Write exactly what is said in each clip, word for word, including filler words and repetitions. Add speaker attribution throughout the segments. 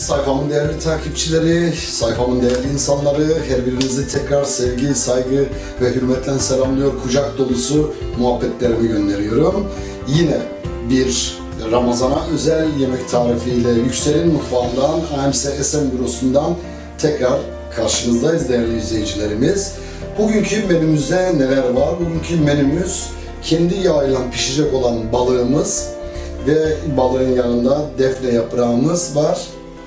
Speaker 1: Sayfamın değerli takipçileri, sayfamın değerli insanları, her birinizi tekrar sevgi, saygı ve hürmetle selamlıyor, kucak dolusu muhabbetlerimi gönderiyorum. Yine bir Ramazan'a özel yemek tarifiyle Yüksel'in mutfağından, A M S Esen Bürosu'ndan tekrar karşınızdayız değerli izleyicilerimiz. Bugünkü menümüzde neler var? Bugünkü menümüz kendi yağıyla pişecek olan balığımız ve balığın yanında defne yaprağımız var.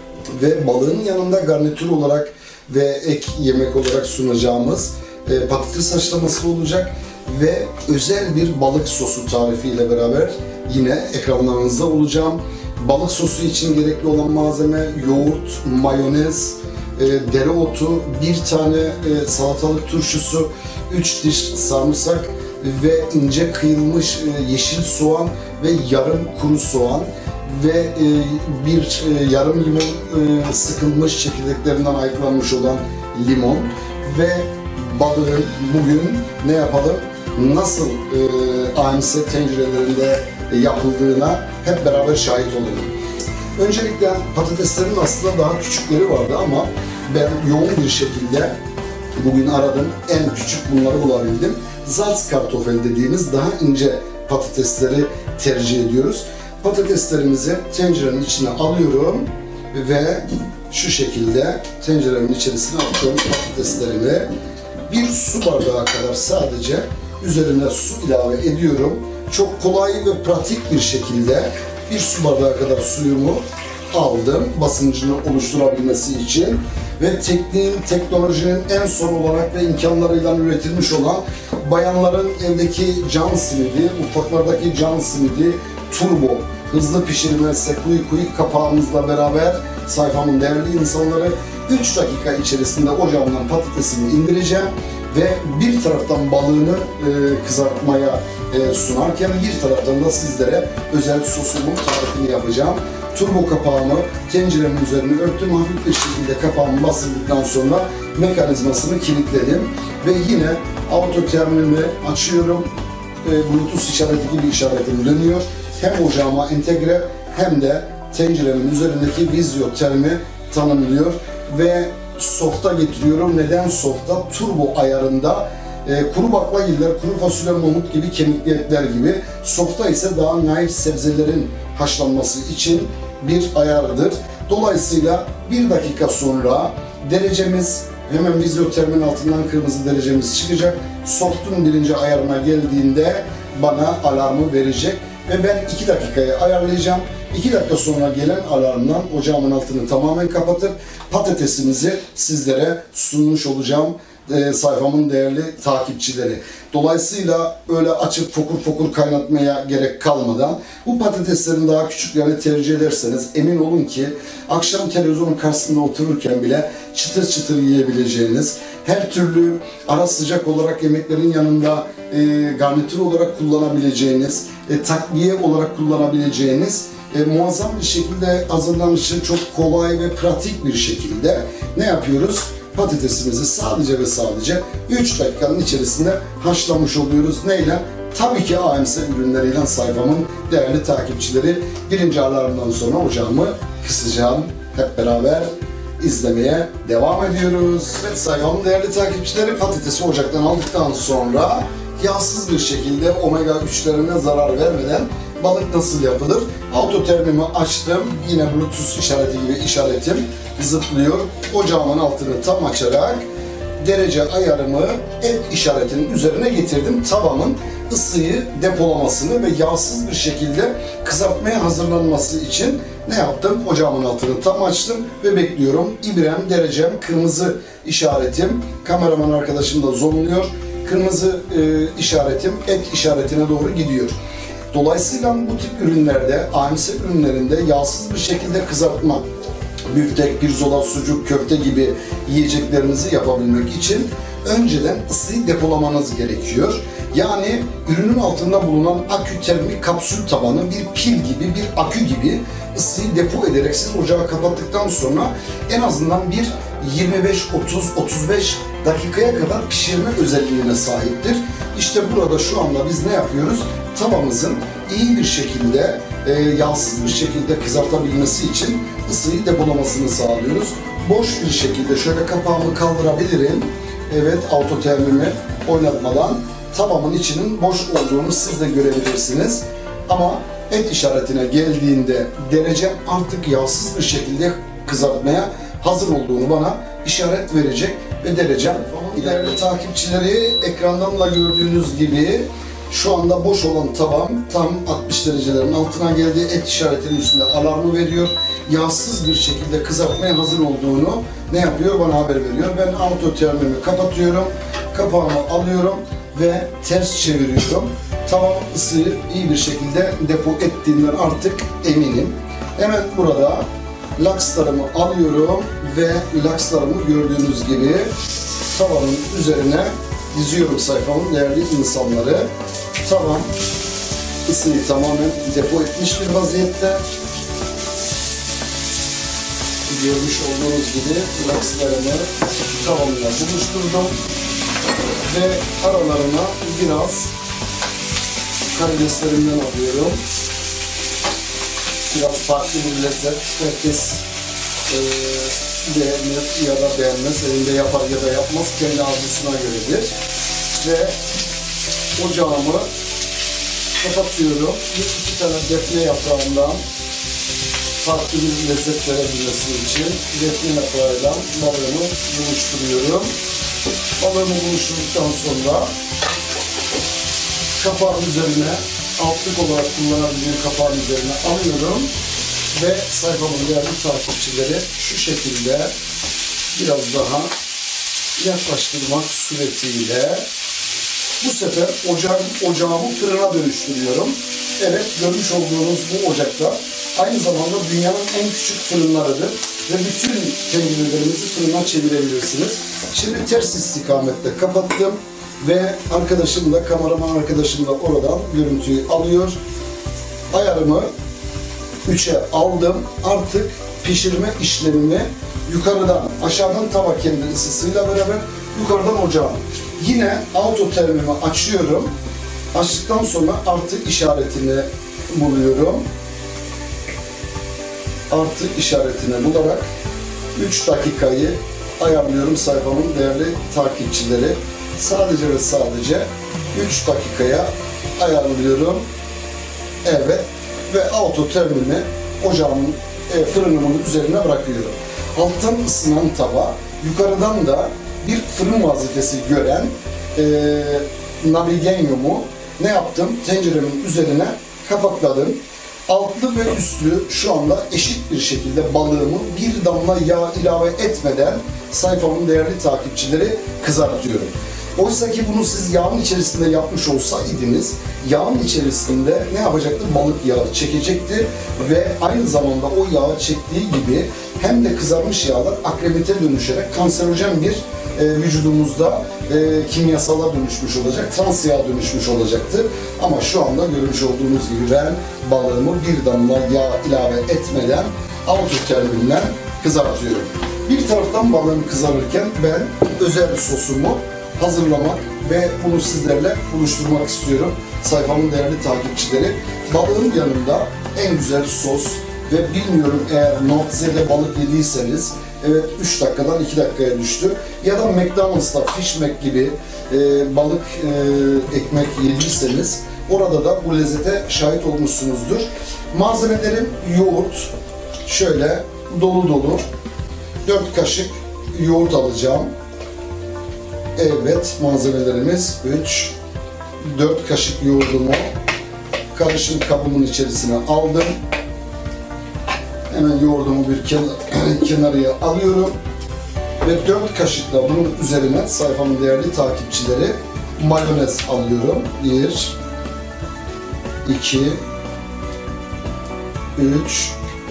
Speaker 1: Ve balığın yanında garnitür olarak ve ek yemek olarak sunacağımız e, patates haşlaması olacak ve özel bir balık sosu tarifiyle beraber yine ekranlarınızda olacağım. Balık sosu için gerekli olan malzeme yoğurt, mayonez, e, dereotu, bir tane e, salatalık turşusu, üç diş sarımsak ve ince kıyılmış e, yeşil soğan ve yarım kuru soğan ve e, bir e, yarım limon e, sıkılmış çekirdeklerinden ayıklanmış olan limon ve balığın bugün ne yapalım, nasıl e, A M S tencerelerinde yapıldığına hep beraber şahit olalım. Öncelikle patateslerin aslında daha küçükleri vardı ama ben yoğun bir şekilde bugün aradım, en küçük bunları bulabildim. Salzkartoffel dediğimiz daha ince patatesleri tercih ediyoruz. Patateslerimizi tencerenin içine alıyorum ve şu şekilde tencerenin içerisine attığım patateslerimi bir su bardağı kadar sadece üzerine su ilave ediyorum. Çok kolay ve pratik bir şekilde bir su bardağı kadar suyumu aldım basıncını oluşturabilmesi için ve tekniğin, teknolojinin en son olarak ve imkanlarıyla üretilmiş olan bayanların evdeki can simidi, mutfaklardaki can simidi turbo hızlı pişirme sekuy kuy kapağımızla beraber sayfamın değerli insanları üç dakika içerisinde ocağımdan patatesimi indireceğim ve bir taraftan balığını e, kızartmaya e, sunarken bir taraftan da sizlere özel sosumun tarifini yapacağım. Turbo kapağımı tencerenin üzerine örttüm, hafif bir şekilde kapağımı bastırdıktan sonra mekanizmasını kilitledim ve yine auto terminimi açıyorum. E, Bluetooth işareti gibi işaretim dönüyor. Hem ocağıma entegre hem de tencerenin üzerindeki vizyo terimi tanımlıyor ve softa getiriyorum. Neden softa? Turbo ayarında e, kuru baklagiller, kuru fasulye, nohut gibi kemikli etler gibi. Softa ise daha naif sebzelerin haşlanması için bir ayardır. Dolayısıyla bir dakika sonra derecemiz hemen vizyo terimin altından kırmızı derecemiz çıkacak. Soft'un birinci ayarına geldiğinde bana alarmı verecek ve ben iki dakikaya ayarlayacağım. iki dakika sonra gelen alarmdan ocağımın altını tamamen kapatıp patatesimizi sizlere sunmuş olacağım e, sayfamın değerli takipçileri. Dolayısıyla öyle açıp fokur fokur kaynatmaya gerek kalmadan bu patateslerin daha küçüklerini tercih ederseniz emin olun ki akşam televizyonun karşısında otururken bile çıtır çıtır yiyebileceğiniz, her türlü ara sıcak olarak yemeklerin yanında e, garnitür olarak kullanabileceğiniz, e, takviye olarak kullanabileceğiniz e, muazzam bir şekilde hazırlanışı çok kolay ve pratik bir şekilde ne yapıyoruz? Patatesimizi sadece ve sadece üç dakikanın içerisinde haşlamış oluyoruz. Neyle? Tabii ki A M S ürünleriyle sayfamın değerli takipçileri. Birinci alarmdan sonra ocağımı kısacağım. Hep beraber izlemeye devam ediyoruz. Evet sayfamın değerli takipçileri, patatesi ocaktan aldıktan sonra yağsız bir şekilde omega üçlerine zarar vermeden balık nasıl yapılır? Auto termimi açtım. Yine Bluetooth işareti gibi işaretim zıplıyor. Ocağımın altını tam açarak derece ayarımı et işaretinin üzerine getirdim. Tavamın ısıyı depolamasını ve yağsız bir şekilde kızartmaya hazırlanması için ne yaptım? Ocağımın altını tam açtım ve bekliyorum. İbrem, derecem, kırmızı işaretim. Kameraman arkadaşım da zoomluyor. Kırmızı e, işaretim et işaretine doğru gidiyor. Dolayısıyla bu tip ürünlerde, A M S ürünlerinde yağsız bir şekilde kızartma, büftek, pirzola, sucuk, köfte gibi yiyeceklerinizi yapabilmek için önceden ısıyı depolamanız gerekiyor. Yani ürünün altında bulunan akü termik kapsül tabanı bir pil gibi, bir akü gibi ısıyı depo ederek siz ocağı kapattıktan sonra en azından bir yirmi beş otuz otuz beş dakikaya kadar pişirme özelliğine sahiptir. İşte burada şu anda biz ne yapıyoruz? Tavamızın iyi bir şekilde e, yağsız bir şekilde kızartabilmesi için ısıyı depolamasını sağlıyoruz. Boş bir şekilde şöyle kapağımı kaldırabilirim. Evet, auto termimi oynatmadan tavamın içinin boş olduğunu siz de görebilirsiniz. Ama et işaretine geldiğinde derecem artık yağsız bir şekilde kızartmaya hazır olduğunu bana işaret verecek ve derecem. Değerli takipçileri, ekrandan da gördüğünüz gibi şu anda boş olan tavam tam altmış derecelerin altına geldi. Et işaretinin üstünde alarmı veriyor. Yağsız bir şekilde kızartmaya hazır olduğunu ne yapıyor? Bana haber veriyor. Ben auto termimi kapatıyorum. Kapağımı alıyorum ve ters çeviriyorum. Tavam ısıyı iyi bir şekilde depo ettiğinden artık eminim. Hemen burada lakslarımı alıyorum ve lakslarımı gördüğünüz gibi tavanın üzerine diziyorum sayfamın değerli insanları. Tavam ısıyı tamamen depo etmiş bir vaziyette. Görmüş olduğunuz gibi lakslarımı tavamla buluşturdum ve aralarına biraz karideslerimden alıyorum. Biraz farklı bir lezzet. Herkes e, beğenir ya da beğenmez. Elinde yapar ya da yapmaz. Kendi arzusuna göredir. Ve ocağımı kapatıyorum. Bir iki tane defne yaprağından farklı bir lezzet verebilmesi için defne yaprağıyla balığımı buluşturuyorum. Balığımı buluşturduktan sonra kapağın üzerine, altlık olarak kullanabildiğim kapağın üzerine alıyorum ve sayfamın değerli takipçileri şu şekilde biraz daha yaklaştırmak suretiyle bu sefer ocağım, ocağımı fırına dönüştürüyorum. Evet, görmüş olduğunuz bu ocakta aynı zamanda dünyanın en küçük fırınlarıdır ve bütün tencerelerinizi fırına çevirebilirsiniz. Şimdi ters istikamette kapattım ve arkadaşım da, kameraman arkadaşım da oradan görüntüyü alıyor. Ayarımı üçe aldım. Artık pişirme işlemimi yukarıdan, aşağıdan tava kendi ısısıyla beraber yukarıdan ocağım. Yine auto termimi açıyorum. Açtıktan sonra artı işaretini buluyorum. Artı işaretini bularak üç dakikayı ayarlıyorum sayfamın değerli takipçileri. Sadece ve sadece üç dakikaya ayarlıyorum. Evet. Ve auto termimi ocağımın, e, fırınımın üzerine bırakıyorum. Alttan ısınan tava, yukarıdan da bir fırın vazifesi gören e, Navigenyum'u ne yaptım? Tenceremin üzerine kapakladım. Altlı ve üstlü şu anda eşit bir şekilde balığımı bir damla yağ ilave etmeden sayfamın değerli takipçileri kızartıyorum. Oysa ki bunu siz yağın içerisinde yapmış olsaydınız, yağın içerisinde ne yapacaktı? Balık yağı çekecekti ve aynı zamanda o yağı çektiği gibi hem de kızarmış yağlar akremite dönüşerek kanserojen bir e, vücudumuzda e, kimyasala dönüşmüş olacak, trans yağa dönüşmüş olacaktı. Ama şu anda görmüş olduğunuz gibi ben balığımı bir damla yağ ilave etmeden auto termimle kızartıyorum. Bir taraftan balığım kızarırken ben özel sosumu hazırlamak ve bunu sizlerle buluşturmak istiyorum. Sayfamın değerli takipçileri. Balığın yanında en güzel sos ve bilmiyorum eğer Notze'de balık yediyseniz, evet üç dakikadan iki dakikaya düştü. Ya da McDonald's'ta Fish Mac gibi e, balık e, ekmek yediyseniz orada da bu lezzete şahit olmuşsunuzdur. Malzemelerim yoğurt. Şöyle dolu dolu dört kaşık yoğurt alacağım. Evet, malzemelerimiz üç dört kaşık yoğurdumu karışım kabımın içerisine aldım. Hemen yoğurdumu bir kenarıya alıyorum ve dört kaşıkla bunun üzerine sayfamın değerli takipçileri mayonez alıyorum. bir iki üç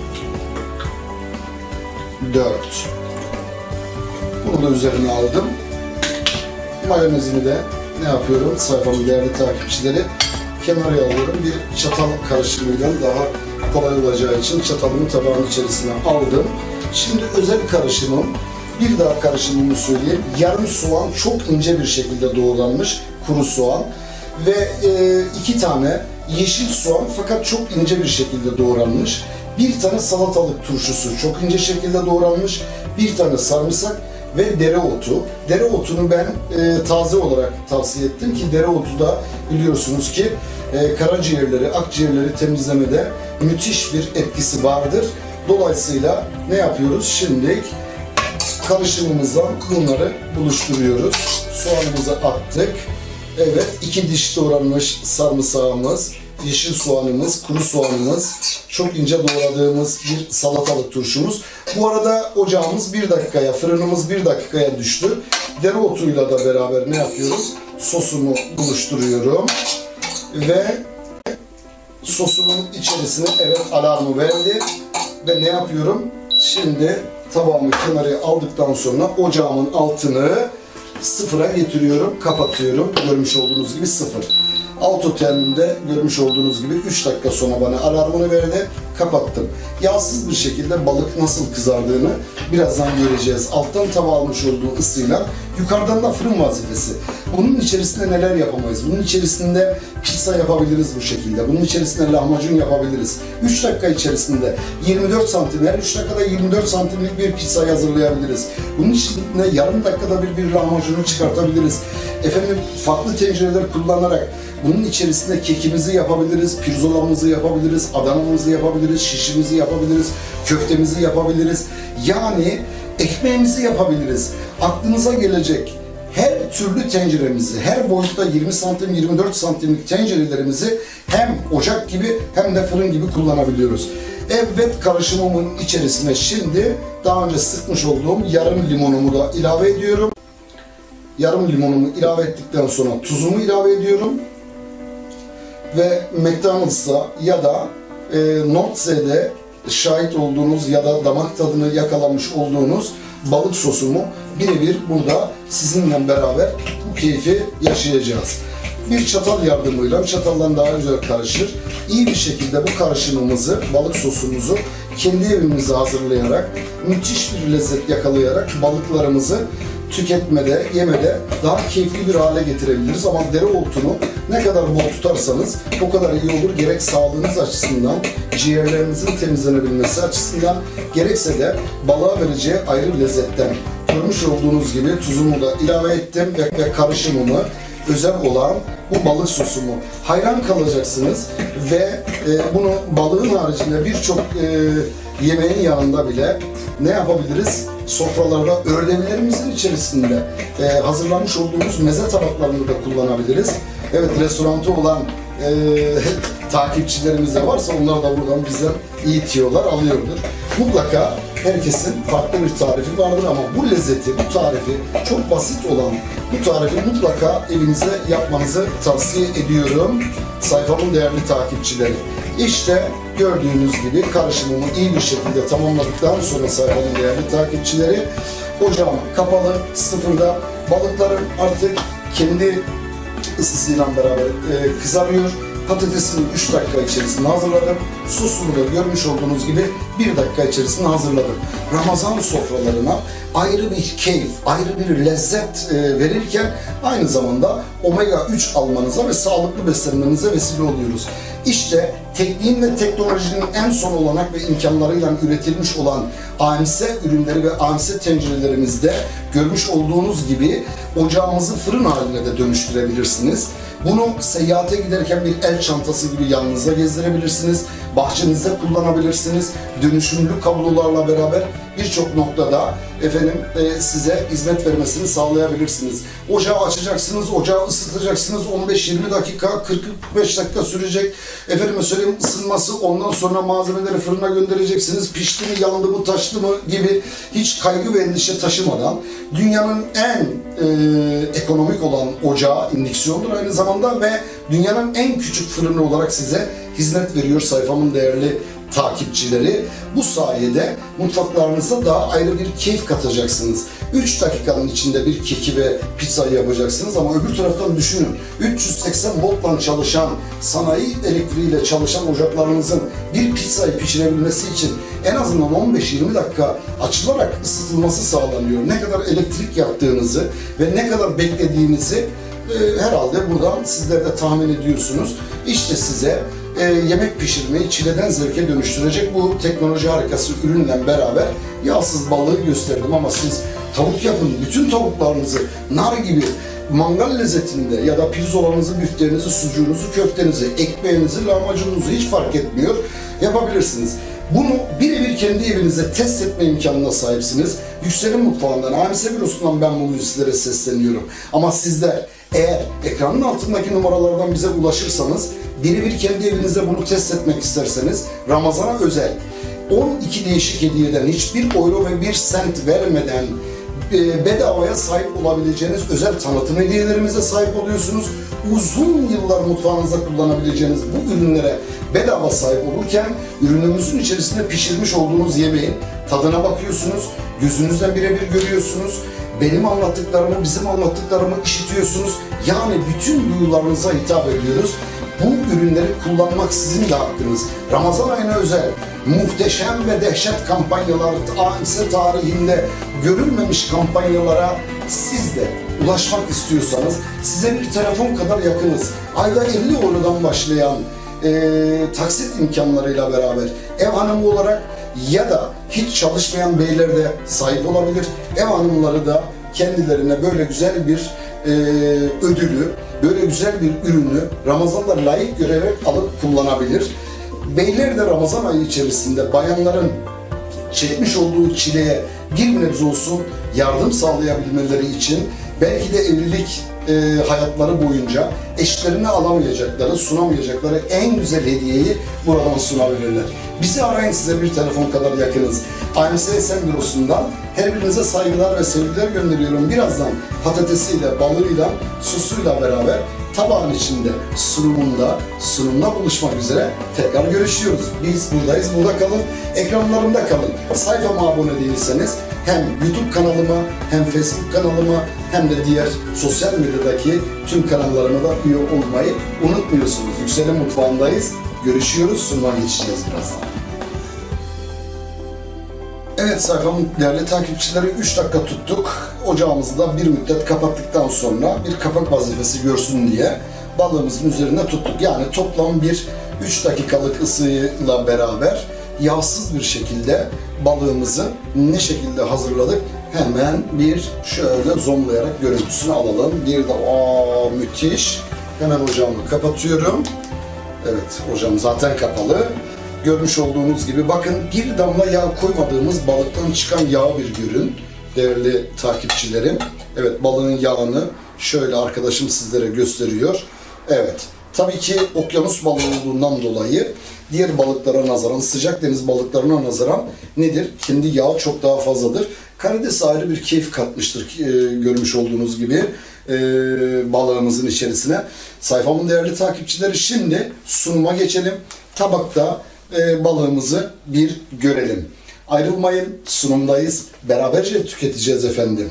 Speaker 1: dört. Bunu da üzerine aldım. Mayonezimi de ne yapıyorum? Sayfamın değerli takipçileri kenara alıyorum. Bir çatal karışımıyla daha kolay olacağı için çatalımı tabağın içerisine aldım. Şimdi özel karışımım, bir daha karışımımı söyleyeyim. Yarım soğan, çok ince bir şekilde doğranmış kuru soğan ve e, iki tane yeşil soğan fakat çok ince bir şekilde doğranmış, bir tane salatalık turşusu çok ince şekilde doğranmış, bir tane sarımsak ve dereotu. Dereotunu ben e, taze olarak tavsiye ettim ki dereotu da biliyorsunuz ki e, karaciğerleri, akciğerleri temizlemede müthiş bir etkisi vardır. Dolayısıyla ne yapıyoruz? Şimdi karışımımızdan bunları buluşturuyoruz. Soğanımızı attık. Evet, iki diş doğranmış sarımsağımız, yeşil soğanımız, kuru soğanımız, çok ince doğradığımız bir salatalık turşumuz. Bu arada ocağımız bir dakikaya, fırınımız bir dakikaya düştü. Dereotuyla da beraber ne yapıyoruz? Sosumu buluşturuyorum. Ve sosumun içerisine evet alarmı verdi. Ve ne yapıyorum? Şimdi tabağımı kenara aldıktan sonra ocağımın altını sıfıra getiriyorum, kapatıyorum. Görmüş olduğunuz gibi sıfır. Auto terminde görmüş olduğunuz gibi üç dakika sonra bana alarmını verdi, kapattım. Yağsız bir şekilde balık nasıl kızardığını birazdan göreceğiz. Alttan tava almış olduğu ısıyla, yukarıdan da fırın vazifesi. Bunun içerisinde neler yapamayız? Bunun içerisinde pizza yapabiliriz bu şekilde. Bunun içerisinde lahmacun yapabiliriz. üç dakika içerisinde yirmi dört santim, her üç dakikada yirmi dört santimlik bir pizza hazırlayabiliriz. Bunun içerisinde yarım dakikada bir bir lahmacunu çıkartabiliriz. Efendim farklı tencereler kullanarak bunun içerisinde kekimizi yapabiliriz, pirzolamızı yapabiliriz, Adana'mızı yapabiliriz, şişimizi yapabiliriz, köftemizi yapabiliriz. Yani ekmeğimizi yapabiliriz. Aklınıza gelecek her türlü tenceremizi, her boyutta yirmi santim, yirmi dört santimlik tencerelerimizi hem ocak gibi hem de fırın gibi kullanabiliyoruz. Evet, karışımımın içerisine şimdi daha önce sıkmış olduğum yarım limonumu da ilave ediyorum. Yarım limonumu ilave ettikten sonra tuzumu ilave ediyorum. Ve McDonald's'ta ya da e, Notze'de şahit olduğunuz ya da damak tadını yakalamış olduğunuz balık sosumu birebir burada sizinle beraber bu keyfi yaşayacağız. Bir çatal yardımıyla, çataldan daha güzel karışır. İyi bir şekilde bu karışımımızı, balık sosumuzu kendi evimizde hazırlayarak, müthiş bir lezzet yakalayarak balıklarımızı tüketmede, yemede daha keyifli bir hale getirebiliriz. Ama dereotunu ne kadar bol tutarsanız o kadar iyi olur. Gerek sağlığınız açısından, ciğerlerinizin temizlenebilmesi açısından, gerekse de balığa vereceği ayrı lezzetten. Görmüş olduğunuz gibi tuzumu da ilave ettim ve, ve karışımımı, özel olan bu balık sosumu hayran kalacaksınız ve e, bunu balığın haricinde birçok e, yemeğin yanında bile ne yapabiliriz? Sofralarda ördevlerimizin içerisinde e, hazırlamış olduğumuz meze tabaklarını da kullanabiliriz. Evet, restorantı olan e, takipçilerimiz de varsa onlar da buradan bizden iyi tiyolar alıyordur. Mutlaka herkesin farklı bir tarifi vardır ama bu lezzeti, bu tarifi çok basit olan bu tarifi mutlaka evinizde yapmanızı tavsiye ediyorum sayfamın değerli takipçileri. İşte gördüğünüz gibi karışımımı iyi bir şekilde tamamladıktan sonra sayfamın değerli takipçileri, ocağım kapalı, sıfırda, balıklarım artık kendi ısısıyla beraber e, kızarıyor. Patatesini üç dakika içerisinde hazırladım. Sosunu da görmüş olduğunuz gibi bir dakika içerisinde hazırladım. Ramazan sofralarına ayrı bir keyif, ayrı bir lezzet e, verirken aynı zamanda omega üç almanıza ve sağlıklı beslenmenize vesile oluyoruz. İşte tekniğin ve teknolojinin en son olanak ve imkanlarıyla üretilmiş olan A M S ürünleri ve A M S tencerelerimizde görmüş olduğunuz gibi ocağımızı fırın haline de dönüştürebilirsiniz. Bunu seyahate giderken bir el çantası gibi yanınızda gezdirebilirsiniz. Bahçenizde kullanabilirsiniz. Dönüşümlü kablolarla beraber birçok noktada efendim e, size hizmet vermesini sağlayabilirsiniz. Ocağı açacaksınız, ocağı ısıtacaksınız. on beş yirmi dakika, kırk beş dakika sürecek. Efendime söyleyeyim ısınması, ondan sonra malzemeleri fırına göndereceksiniz. Pişti mi, yandı mı, taştı mı gibi hiç kaygı ve endişe taşımadan dünyanın en e, ekonomik olan ocağı indüksiyondur aynı zamanda ve dünyanın en küçük fırını olarak size hizmet veriyor sayfamın değerli takipçileri. Bu sayede mutfaklarınıza daha ayrı bir keyif katacaksınız. üç dakikanın içinde bir keki ve pizzayı yapacaksınız ama öbür taraftan düşünün. üç yüz seksen voltla çalışan, sanayi elektriğiyle çalışan ocaklarınızın bir pizzayı pişirebilmesi için en azından on beş yirmi dakika açılarak ısıtılması sağlanıyor. Ne kadar elektrik yaktığınızı ve ne kadar beklediğinizi e, herhalde buradan sizler de tahmin ediyorsunuz. İşte size e, yemek pişirmeyi çileden zevke dönüştürecek bu teknoloji harikası ürünle beraber yağsız balığı gösterdim ama siz tavuk yapın, bütün tavuklarınızı nar gibi mangal lezzetinde ya da pirzolanızı, büfteğinizi, sucuğunuzu, köftenizi, ekmeğinizi, lahmacununuzu hiç fark etmiyor yapabilirsiniz. Bunu birebir kendi evinizde test etme imkanına sahipsiniz. Yüksel'in mutfağından, A M S Bürosu'ndan ben bugün sizlere sesleniyorum. Ama sizler eğer ekranın altındaki numaralardan bize ulaşırsanız, birebir kendi evinizde bunu test etmek isterseniz, Ramazan'a özel on iki değişik hediyeden hiçbir euro ve bir sent vermeden bedavaya sahip olabileceğiniz özel tanıtım hediyelerimize sahip oluyorsunuz. Uzun yıllar mutfağınızda kullanabileceğiniz bu ürünlere bedava sahip olurken ürünümüzün içerisinde pişirmiş olduğunuz yemeğin tadına bakıyorsunuz, gözünüzden birebir görüyorsunuz. Benim anlattıklarımı, bizim anlattıklarımı işitiyorsunuz. Yani bütün duyularınıza hitap ediyoruz. Bu ürünleri kullanmak sizin de hakkınız. Ramazan ayına özel muhteşem ve dehşet kampanyalar, A M S tarihinde görülmemiş kampanyalara siz de ulaşmak istiyorsanız size bir telefon kadar yakınız. Ayda elli eurodan başlayan e, taksit imkanlarıyla beraber ev hanımı olarak ya da hiç çalışmayan beyler de sahip olabilir. Ev hanımları da kendilerine böyle güzel bir e, ödülü, böyle güzel bir ürünü Ramazan'da layık görerek alıp kullanabilir. Beyler de Ramazan ayı içerisinde bayanların çekmiş olduğu çileye bir nebze olsun yardım sağlayabilmeleri için belki de evlilik e, hayatları boyunca eşlerine alamayacakları, sunamayacakları en güzel hediyeyi buradan sunabilirler. Bizi arayın, size bir telefon kadar yakınız. A M S Esen Bürosu'ndan her birinize saygılar ve sevgiler gönderiyorum. Birazdan patatesiyle, balığıyla, sosuyla beraber tabağın içinde, sunumunda, sunumla buluşmak üzere tekrar görüşüyoruz. Biz buradayız, burada kalın, ekranlarımda kalın. Sayfama abone değilseniz hem YouTube kanalıma, hem Facebook kanalıma, hem de diğer sosyal medyadaki tüm kanallarıma da üye olmayı unutmuyorsunuz. Yüksel'in mutfağındayız, görüşüyoruz, sunuma geçeceğiz birazdan. Evet sayfamın değerli takipçileri, üç dakika tuttuk. Ocağımızı da bir müddet kapattıktan sonra bir kapak vazifesi görsün diye balığımızın üzerine tuttuk. Yani toplam bir üç dakikalık ısıyla beraber yağsız bir şekilde balığımızı ne şekilde hazırladık? Hemen bir şöyle zoomlayarak görüntüsünü alalım. Bir de aa müthiş. Hemen ocağımı kapatıyorum. Evet, ocağım zaten kapalı. Görmüş olduğunuz gibi bakın bir damla yağ koymadığımız balıktan çıkan yağ bir görün değerli takipçilerim. Evet, balığın yağını şöyle arkadaşım sizlere gösteriyor. Evet, tabii ki okyanus balığı olduğundan dolayı diğer balıklara nazaran, sıcak deniz balıklarına nazaran nedir? Kendi yağı çok daha fazladır. Karides ayrı bir keyif katmıştır e, görmüş olduğunuz gibi e, balığımızın içerisine. Sayfamın değerli takipçileri, şimdi sunuma geçelim. Tabakta e, balığımızı bir görelim. Ayrılmayın, sunumdayız. Beraberce tüketeceğiz efendim.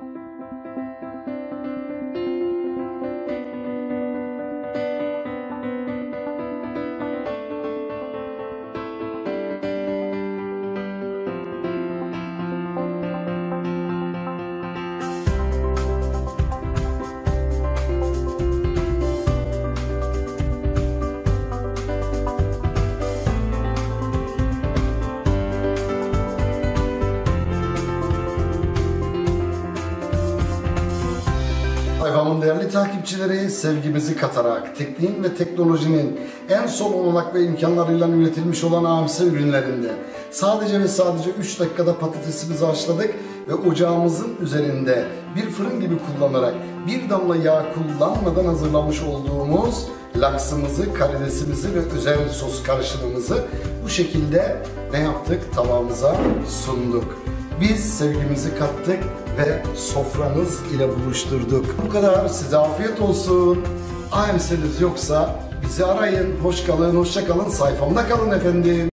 Speaker 1: Sayfamın değerli takipçileri, sevgimizi katarak tekniğin ve teknolojinin en son olanak ve imkanlarıyla üretilmiş olan A M S ürünlerinde sadece ve sadece üç dakikada patatesimizi haşladık ve ocağımızın üzerinde bir fırın gibi kullanarak bir damla yağ kullanmadan hazırlamış olduğumuz laksımızı, karidesimizi ve özel sos karışımımızı bu şekilde ne yaptık? Tabağımıza sunduk. Biz sevgimizi kattık ve sofranız ile buluşturduk. Bu kadar. Size afiyet olsun. A M S'niz yoksa bizi arayın. Hoş kalın, hoşça kalın. Sayfamda kalın efendim.